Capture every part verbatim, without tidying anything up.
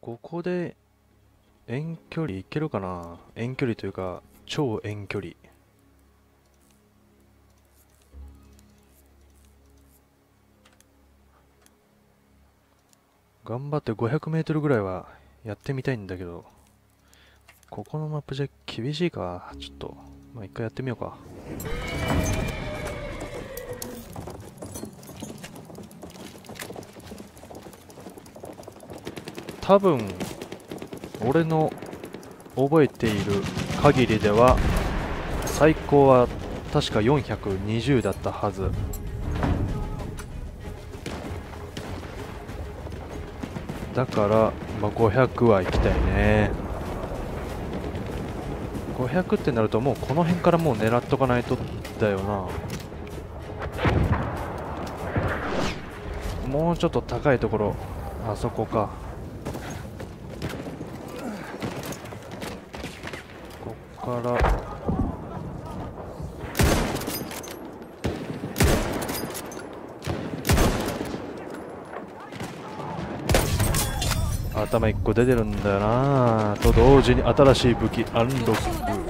ここで遠距離いけるかな。遠距離というか超遠距離。頑張ってごひゃくメートルぐらいはやってみたいんだけど、ここのマップじゃ厳しいか。ちょっとまあ一回やってみようか。多分俺の覚えている限りでは最高は確かよんひゃくにじゅうだったはず。だから、まあ、ごひゃくは行きたいね。ごひゃくってなるともうこの辺からもう狙っとかないとだよな。もうちょっと高いところ、あそこか。こっから頭いっこ出てるんだよな。と同時に新しい武器アンロック。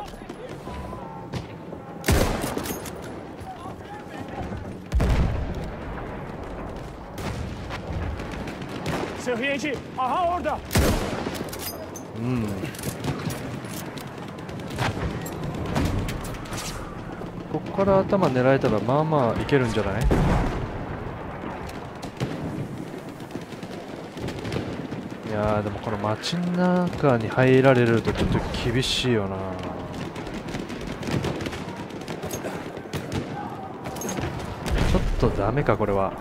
うん。ここから頭狙えたらまあまあいけるんじゃない？いやーでもこの街の中に入られるとちょっと厳しいよな。ちょっとダメかこれは。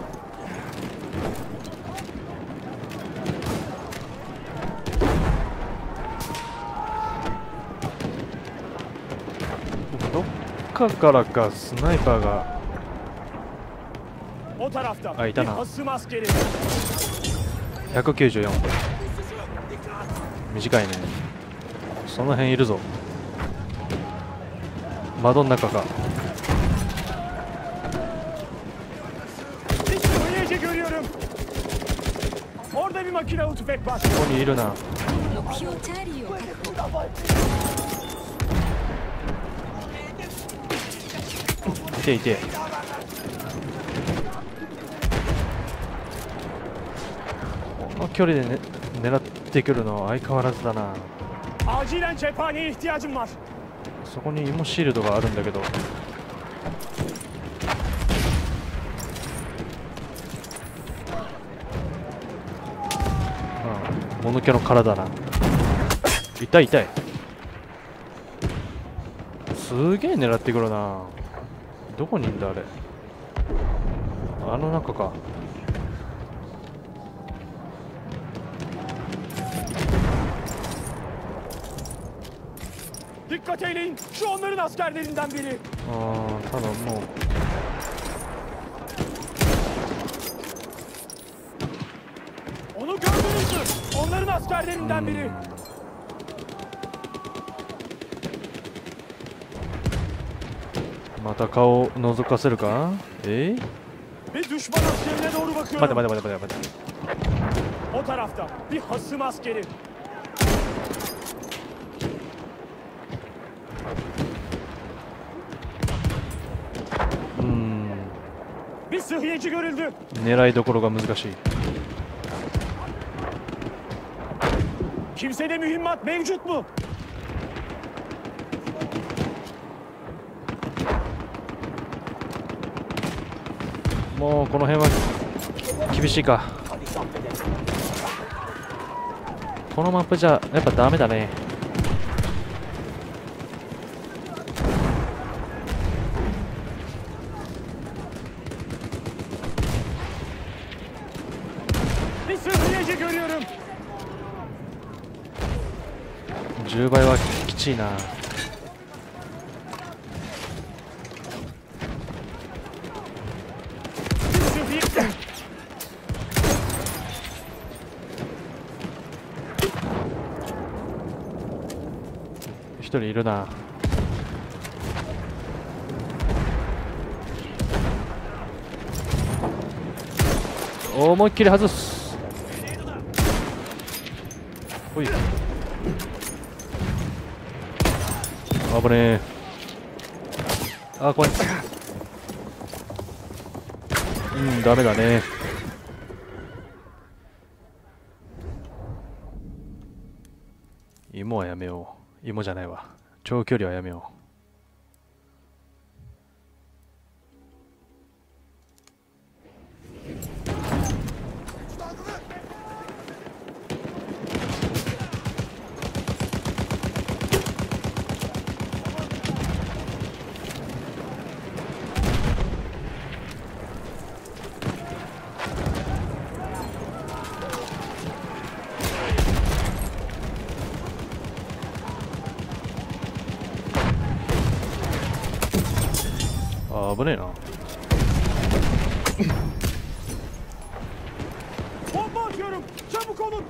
どっかからかスナイパーが。あ、いたな。ひゃくきゅうじゅうよん。短いね。その辺いるぞ。窓の中か。ここにいるな。いていて。この距離で、ね、狙ってくるのは相変わらずだな。そこにイモシールドがあるんだけど。ああ、もぬけの殻だな。痛い痛い。すげえ狙ってくるな。どこにいんだあれ。あの中か。 Dikkat eyleyin. Şu onların askerlerinden biri. Aa, tamam mı? Onu gördünüz mü? Onların askerlerinden biri. また顔を覗かせるか？え？ Bir düşman askerine doğru bakıyorum. 待て待て待て待て待て。 O tarafta bir hasım askeri. Bir sıhhiyeci görüldü. 狙いどころが難しい。 Kimsede mühimmat mevcut mu? もうこの辺は厳しいか。このマップじゃやっぱダメだね。じゅうばいはきちいな。一人いるな。思いっきり外す。 ほい。危ねえ。あ、怖い。うん、ダメだね。芋はやめよう。芋じゃないわ。長距離はやめよう。あ、危ねえな。 Bomba atıyorum. Çabuk olun.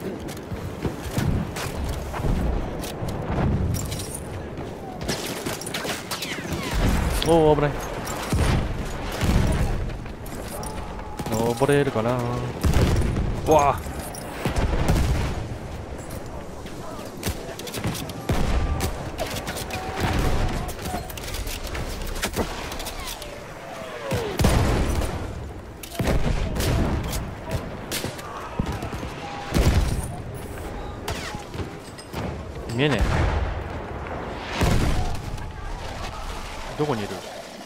おお、危ない。登れるかな。うわあ。見えねえ。どこにいる？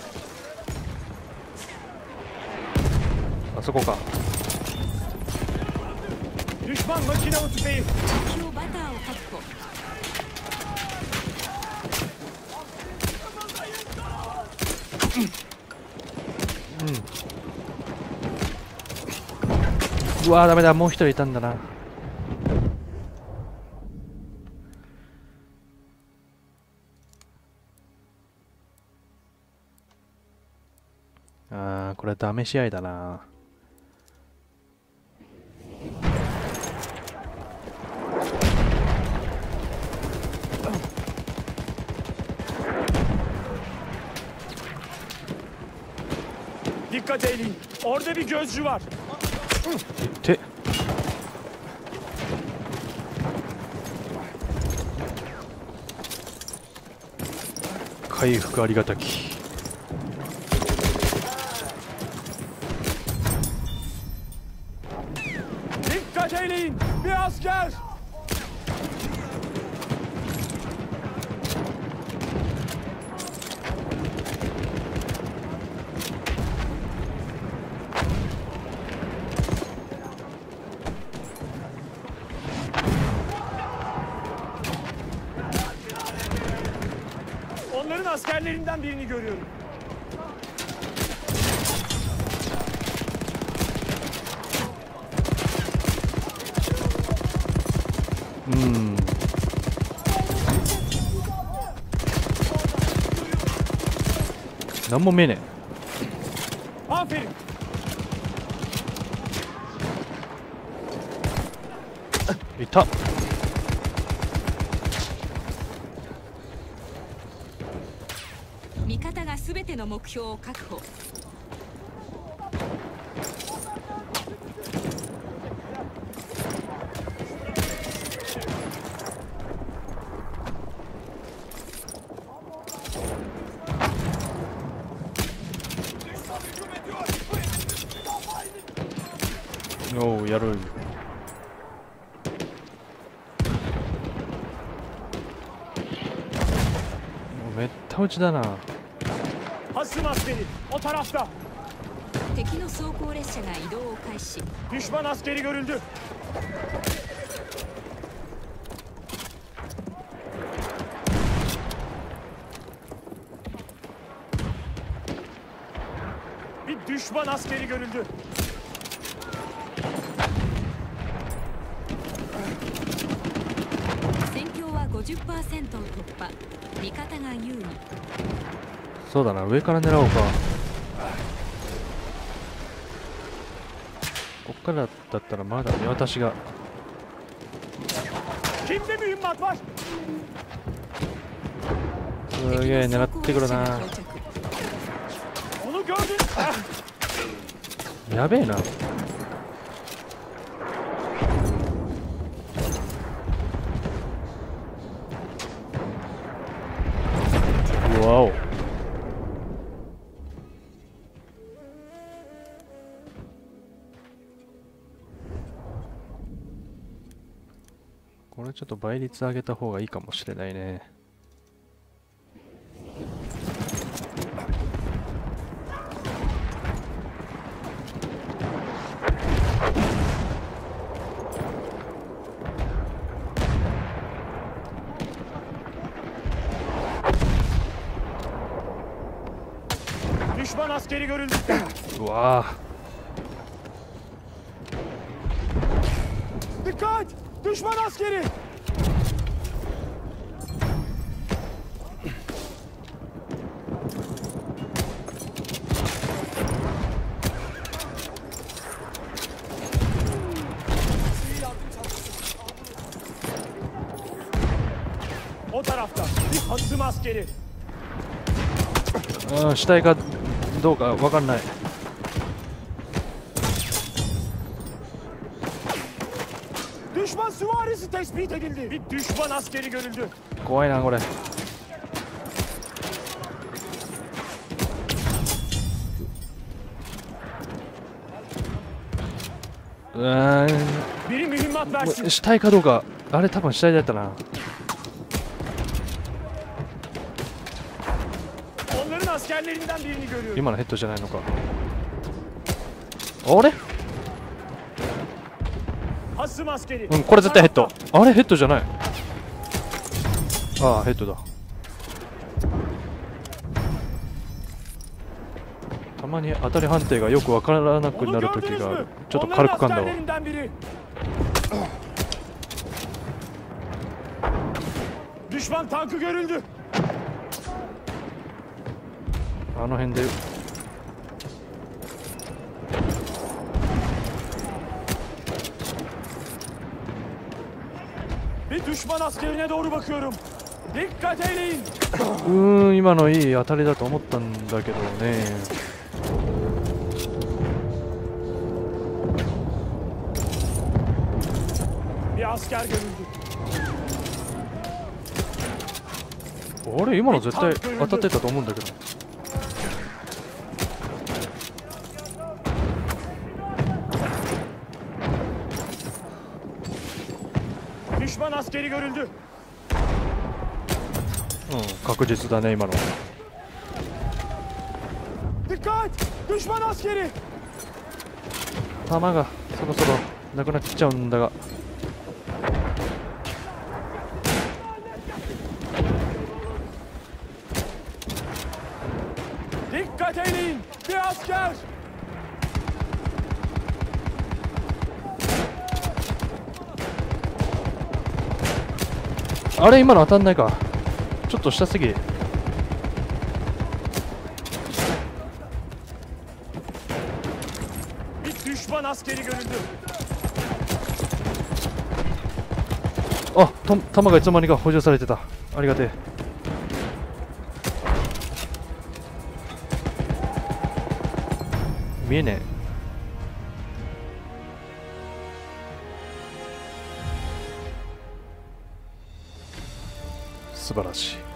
あそこか。 Düşman makinalı tüfeği. 敵をバターを確保。 うわー、ダメだ。もう一人いたんだな。あー、これダメ試合だな。 Dikkat edin. Orada bir gözcü var. て回復ありがたき。 Dikkat edin. Bir asker. 'Onların askerlerinden birini görüyorum. うん。なんも見えね Aferin. え。いた。 味方がすべての目標を確保。 おお、やる。めった打ちだな。 Hasım askeri. O tarafta. 敵の装甲列車が移動を開始。 Düşman askeri görüldü. Bir düşman askeri görüldü. 戦況は ごじゅっパーセント を突破。味方が優位。 そうだな、上から狙おうか。こっからだったらまだ見渡しが。 Kimde mühimmat var? すげえ狙ってくるな。 Onu gördün. Ah! やべえな。 これちょっと倍率上げた方がいいかもしれないね。 Düşman askeri görüldü. うわ Dikkat! Düşman askeri! O tarafta bir hasım askeri. ー、うん、死体がどうかわかんない。 Düşman süvarisi tespit edildi. Bir düşman askeri görüldü. 怖いなこれ。うーん、 Biri mühimmat versin. 死体かどうか、あれ多分死体だったな。 Onların askerlerinden birini görüyorum. 今のヘッドじゃないのか。あれ、 Hasım askeri. うん、これ絶対ヘッド。あれヘッドじゃない。ああ、ヘッドだ。たまに当たり判定がよくわからなくな Onu る時 gördünüz がある mü? ちょっと Onların 軽く噛んだわ。 askerlerinden biri. Düşman tankı görüldü. あの辺で Bir düşman askerine doğru bakıyorum. Dikkat eyleyin. うーん、今のいい当たりだと思ったんだけどね。 Bir asker görüldü. あれ今の絶対当たってたと思うんだけど。 Düşman askeri görüldü. うん、確実だね今の。 Dikkat! Düşman askeri. 弾がそろそろなくなっちゃうんだが。 Dikkat eyleyin. Bir asker. あれ今の当たんないか。ちょっと下すぎ。 Bir düşman askeri görüldü. あ、と弾がいつの間にか補充されてた。ありがてえ。見えねえ。素晴らしい。